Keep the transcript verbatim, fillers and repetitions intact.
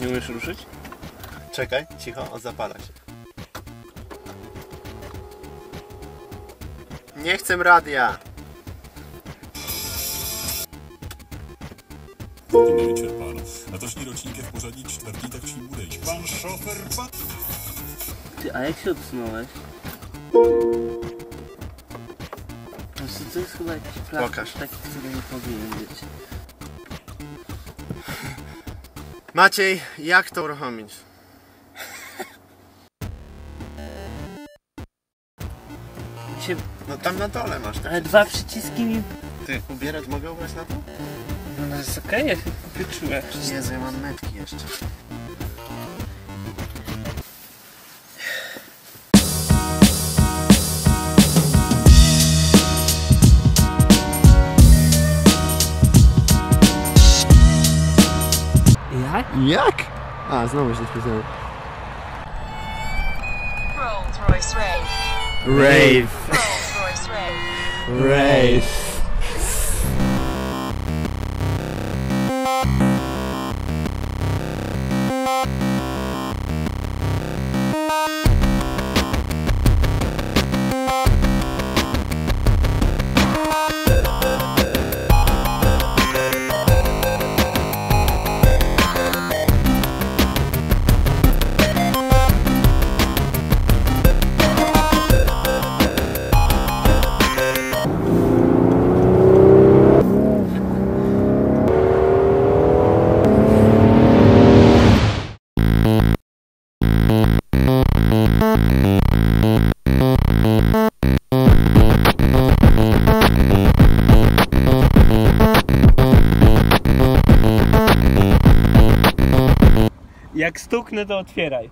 Nie umiesz ruszyć? Czekaj, cicho, o, zapala się. Nie chcę radia. Mají čerpáno. Letošní ročník je v pořadí čtvrtý, tak čím budeš? Pan šofer, pan... Ty, a jak się odsunąłeś? Znaczy, to jest chyba jakiś Pokaż. plastik taki, który nie powinien być. Maciej, jak to uruchomić? Się... No tam na dole masz. Tak? Ale dwa przyciski mi... Ty, ubierać mogę ubrać na to? No, no jest okej, jak wyczułem. Jezu, ja mam metki jeszcze. Jak? Jak? A, znowu się spisałem. Rolls Royce Rave. Rave. Rolls Royce Rave. Rave. Jak stuknę, to otwieraj.